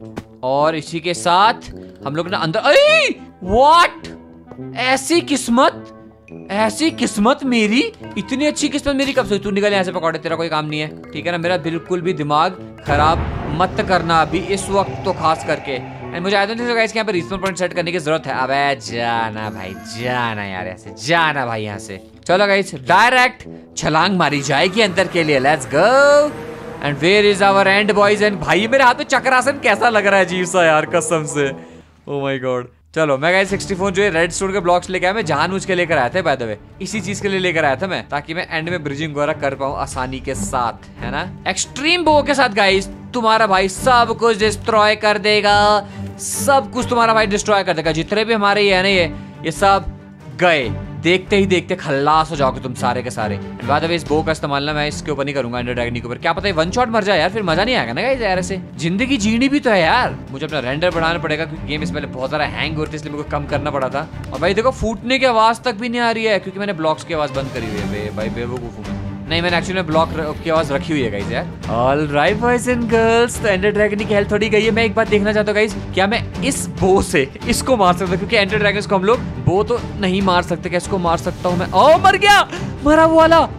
और इसी के साथ हम लोग ना अंदर। अरे व्हाट, ऐसी किस्मत, ऐसी किस्मत मेरी, इतनी अच्छी किस्मत मेरी कब से। तू निकल यहाँ से पकौड़े, तेरा कोई काम नहीं है, ठीक है ना। मेरा बिल्कुल भी दिमाग खराब मत करना अभी इस वक्त तो खास करके। एंड मुझे आई डोंट थिंक गाइस कि यहाँ पे रिस्पॉन पॉइंट सेट करने की जरूरत है। अबे जाना भाई जाना यार, ऐसे जाना भाई यहाँ से। चलो गाइस डायरेक्ट छलांग मारी जाएगी अंदर के लिए। Let's go. And where is our end boys and भाई मेरे हाथ में चक्रासन कैसा लग रहा है अजीब सा यार कसम से। Oh my god. चलो मैं गाइस सिक्सटी फोर जो है रेड स्टोन के ब्लॉक्स लेके आया, मैं जानबूझ के लेकर आया था बाय द वे, इसी चीज के लिए लेकर आया था मैं, ताकि मैं एंड में ब्रिजिंग वगैरह कर पाऊं आसानी के साथ, है ना। एक्सट्रीम बो के साथ गाइस तुम्हारा भाई सब कुछ डिस्ट्रॉय कर देगा, सब कुछ तुम्हारा भाई डिस्ट्रॉय कर देगा। जितने भी हमारे ये है ना ये ये सब गए, देखते ही देखते खल्लास हो जाओगे तुम सारे के सारे। बाद में इस बो का इस्तेमाल ना मैं इसके ऊपर नहीं करूंगा, एंडर ड्रैगन के ऊपर। क्या पता है वन शॉट मर जाए यार, फिर मजा नहीं आएगा ना गाइस यार। ऐसे जिंदगी जीनी भी तो है यार। मुझे अपना रेंडर बढ़ाना पड़ेगा क्योंकि गेम इस पहले बहुत सारा हैंग हो रही थी, इसलिए मेरे को कम करना पड़ा था। और भाई देखो फूटने की आवाज तक भी नहीं आ रही है क्योंकि मैंने ब्लॉक्स की आवाज बंद करी हुई है। भाई बेवकूफ हूं मैं। नहीं मैंने एक्चुअली ब्लॉक की आवाज रखी हुई है गाइस यार। ऑलराइट बॉयज एंड गर्ल्स, तो एंडर ड्रैगन की हेल्थ थोड़ी गई है। मैं एक बात देखना चाहता हूँ गाइस, क्या मैं इस बो से इसको मार सकता हूँ? क्योंकि एंडर ड्रैगन को हम लोग बो तो नहीं मार सकते, क्या इसको मार सकता हूँ मैं? ओ मर गया, मरा वो वाला।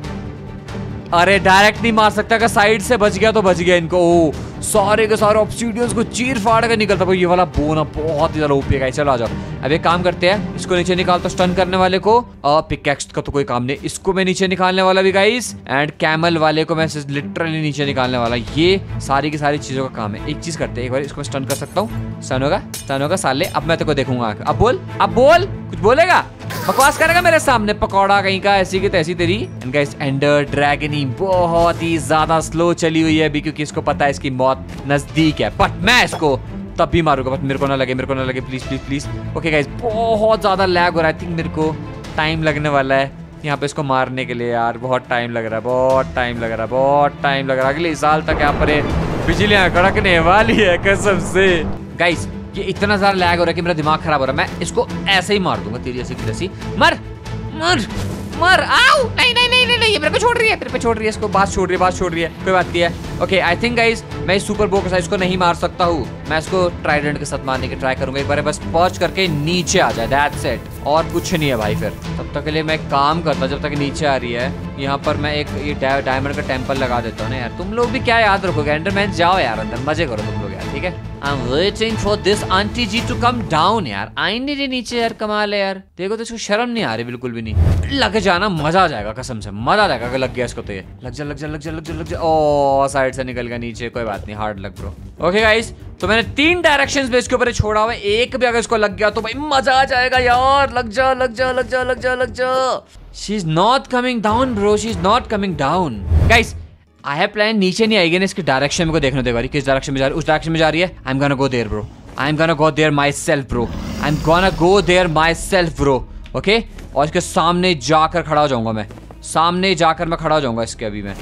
अरे डायरेक्ट नहीं मार सकता, अगर साइड से बच गया तो बच गया इनको। ओ सारे के सारे ऑब्सीडियंस को चीर फाड़ कर निकलता भाई। ये वाला बो ना बहुत ही ज्यादा ओपी है गाइस। चलो आ जाओ, अब एक काम करते हैं, इसको नीचे निकालता स्टन करने वाले को। और पिकैक्स का तो कोई काम नहीं, इसको मैं नीचे निकालने वाला भी गाइस। एंड कैमल वाले को मैं लिटरली नीचे निकालने वाला। ये सारी की सारी चीजों का काम है। एक चीज करते हैं, एक बार इसको स्टन कर सकता हूँ। स्टन होगा, स्टन होगा साले। अब मैं तेको देखूंगा, अब बोल, अब बोल, कुछ बोलेगा? बकवास करेगा मेरे सामने पकौड़ा कहीं का, ऐसी की तैसी तेरी। एंड गाइस एंडर ड्रैगन ही बहुत ही ज्यादा स्लो चली हुई है अभी, क्योंकि इसको पता है इसकी मौत नजदीक है। बट मैं इसको तब भी मारूंगा, बट मेरे को ना लगे, मेरे को ना लगे, please please please. Okay guys बहुत ज्यादा लैग हो रहा है, आई थिंक मेरे को टाइम लगने वाला है यहाँ पे इसको मारने के लिए यार। बहुत टाइम लग रहा है, बहुत टाइम लग रहा है, बहुत टाइम लग रहा है। अगले साल तक यहाँ पर बिजलियां कड़कने वाली है कसम से। गाइस ये इतना ज्यादा लैग हो रहा है कि मेरा दिमाग खराब हो रहा है। मैं इसको ऐसे ही मार दूंगा तेरी ऐसी की जैसी। मर मर मर, आओ। नहीं नहीं नहीं नहीं, ये मेरे पे छोड़ रही है, मेरे पे छोड़ रही है, इसको बात छोड़ रही है, बात छोड़ रही है, कोई बात नहीं है। ओके आई थिंक गाइस मैं इस सुपर बो के साथ इसको नहीं मार सकता हूँ। मैं इसको ट्राइडेंट के साथ मारने की ट्राई करूंगा एक बार, बस पहुंच करके नीचे आ जाए, दैट्स इट। और कुछ नहीं है भाई। फिर तब तक के लिए मैं काम करता, जब तक नीचे आ रही है यहाँ पर मैं एक ये डायमंड का टेम्पल लगा देता हूँ ना यार। तुम लोग भी क्या याद रखोगे, एंडरमैन जाओ यार अंदर, मजे करो तुम लोग यार, ठीक है। I am waiting for this aunty ji to come down यार। आई नहीं नीचे यार, कमाल है यार। देखो तो इसको शर्म नहीं आ रही बिल्कुल भी नहीं। लग जाना, मजा आ जाएगा कसम से, मजा आ जाएगा अगर लग गया इसको तो। ये लग जा लग जा लग जा लग जा लग जा। ओ साइड से निकल गया नीचे, कोई बात नहीं, हार्ड लग ब्रो। ओके गाइस तो मैंने तीन डायरेक्शंस में इसके ऊपर छोड़ा हुआ है, एक भी अगर इसको लग गया तो भाई मजा आ जाएगा यार। लग जा लग जा लग जा लग जा लग जा। She is not coming down bro, she is not coming down. Guys I have plan, नीचे नहीं आएगी ना, इसके डायरेक्शन में को देखने दे, किस डायरेक्शन में जा रही है। उस डायरेक्शन में जा रही है। I am gonna go there bro, I am gonna go there myself bro, I am gonna go there myself bro. Okay और इसके सामने जाकर खड़ा हो जाऊंगा मैं, सामने जाकर मैं खड़ा हो जाऊंगा इसके अभी मैं।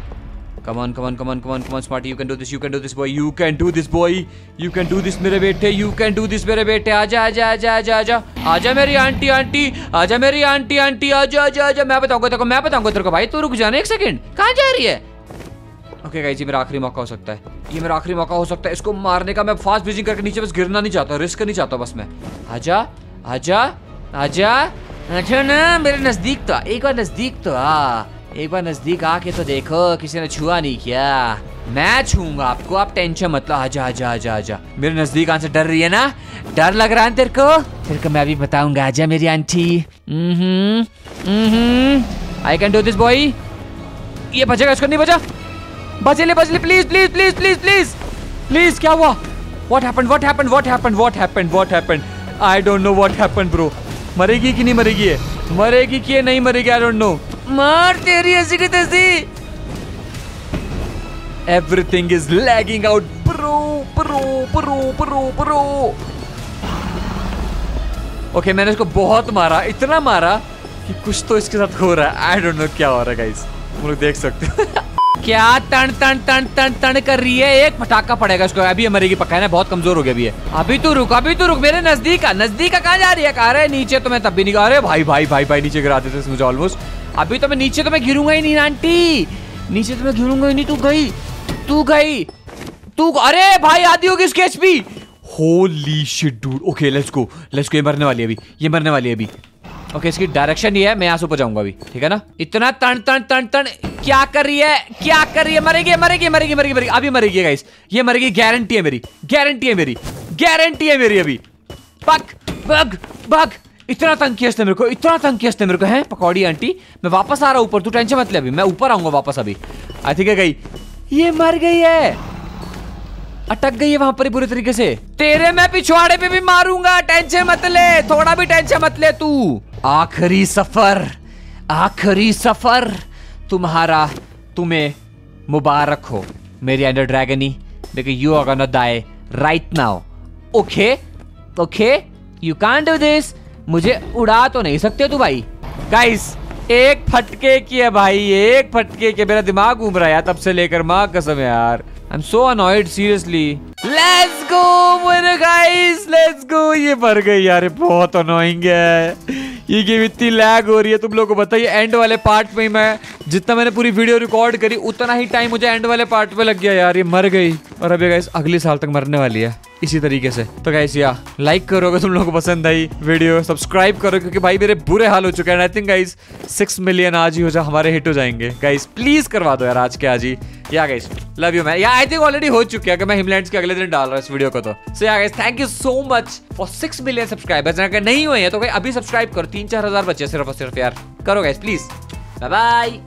Come on, come on, come on, come on, come on, Smarty, you can do this, you can do this, boy, you can do this, boy, you can do this, मेरे बेटे, you can do this, मेरे बेटे, आजा, आजा, आजा, आजा, आजा, आजा मेरी आंटी, आंटी, आजा मेरी आंटी, आंटी, आजा, आजा, आजा, मैं बताऊंगा तेरे को, मैं बताऊंगा तेरे को भाई, तू रुक जाना एक सेकंड, कहाँ जा रही है? ओके गाइस ये मेरा आखिरी मौका हो सकता है, ये मेरा आखिरी मौका हो सकता है इसको मारने का। मैं फास्ट ब्रीजिंग करके नीचे बस गिरना नहीं चाहता, रिस्क नहीं चाहता बस मैं। आजा, आजा, आजा, अच्छा ना मेरे नजदीक तो, एक बार नजदीक तो आ, एक बार नजदीक आके तो देखो, किसी ने छुआ नहीं क्या। मैं छूंगा आपको, आप टेंशन मत लो। आजा आजा आजा आजा, मेरे नजदीक आने से डर रही है ना? डर लग रहा है तेरे को? तेरे को मैं भी बताऊंगा, आजा मेरी aunty. Hmm hmm I can do this boy. ये बचेगा, इसको नहीं बचा। बचे ले बच ले, please please please please please please. क्या हुआ? What happened what happened what happened what happened what happened I don't know what happened bro. मरेगी कि नहीं मरेगी? है मरेगी कि नहीं मरेगी? आई डोंट नो। मार तेरी ऐसी की तैसी। Everything is lagging out bro bro bro bro bro. Okay, मैंने इसको बहुत मारा, इतना मारा कि कुछ तो इसके साथ हो रहा है। आई डोंट नो क्या हो रहा है गाइस, तुम लोग देख सकते हो। क्या तन तन तन तन तन कर रही है? एक पटाखा पड़ेगा इसको, अभी मरेगी पक्का है ना, बहुत कमजोर हो गया अभी है। अभी तू रुक, अभी तू रुक, मेरे नजदीक आ, नजदीक कहाँ जा रही है? कहा रहे नीचे तो मैं तब भी नहीं। अरे भाई भाई भाई भाई नीचे गिरा देते मुझे ऑलमोस्ट। अभी तो मैं नीचे तो मैं गिरूंगा ही नहीं आंटी, नीचे तो मैं गिरूंगा ही नहीं। तू गई तू गई तू अरे भाई आधी होगी इसकी HP. Holy shit dude. Okay let's go let's go. ये मरने वाली है अभी, ये मरने वाली है अभी। ओके okay, इसकी डायरेक्शन ये है, मैं यहाँ से ऊपर जाऊंगा अभी, ठीक है ना? इतना तन तन तन तन क्या कर रही है? क्या कर रही है? मरेगी मरेगी मरेगी मरेगी मरेगी अभी मरेगी गाइस, ये मरेगी, गारंटी है मेरी, गारंटी है मेरी, गारंटी है मेरी अभी। पक भग भग। इतना तंग किया इसने मेरे को, इतना तंग किया इसने मेरे को। है पकौड़ी आंटी, मैं वापस आ रहा हूँ ऊपर, तू टेंशन मत ले, अभी मैं ऊपर आऊंगा वापस अभी। आई थिंक है गई, ये मर गई है, अटक गई है वहां पर ही पूरी तरीके से। तेरे मैं पिछवाड़े पे भी मारूंगा, टेंशन मत ले, थोड़ा भी टेंशन मत ले तू। आखिरी सफर, आखिरी सफर तुम्हारा, तुम्हें मुबारक हो मेरी एंडर ड्रैगनी, because you are gonna die right now. Okay okay, you can't do this. मुझे उड़ा तो नहीं सकते तू भाई। गाइस एक फटके की है भाई, एक फटके के मेरा दिमाग घूम रहा है यार तब से लेकर, माँ कसम है यार। I am so annoyed seriously. Let's go मेरे गाइस, लेट्स गो। ये मर गई यार, बहुत अनोइंग है ये गेम, इतनी लैग हो रही है। तुम लोगों को बताइए, एंड वाले पार्ट में मैं जितना मैंने पूरी वीडियो रिकॉर्ड करी उतना ही टाइम मुझे एंड वाले पार्ट पे लग गया यार। ये मर गई और अभी गाइस अगले साल तक मरने वाली है इसी तरीके से। तो गाइस या लाइक करो अगर तुम लोगों को पसंद आई वीडियो, सब्सक्राइब करो क्योंकि भाई मेरे बुरे हाल हो चुके हैं। I think guys six million आज ही हो जा, हमारे हिट हो जाएंगे गाइस। प्लीज करवा दो यार आज के आज ही। या गाइस लव यू मैं, या आई थिंक ऑलरेडी हो चुकी है कि मैं हिमलैंड्स के अगले दिन डाल रहा हूँ इस वीडियो को। तो सो या guys thank you so much for six million subscribers. अगर नहीं हुए हैं तो भाई अभी सब्सक्राइब करो, तीन चार हजार बचे सिर्फ और सिर्फ यार, करो गाइस प्लीज। Bye bye.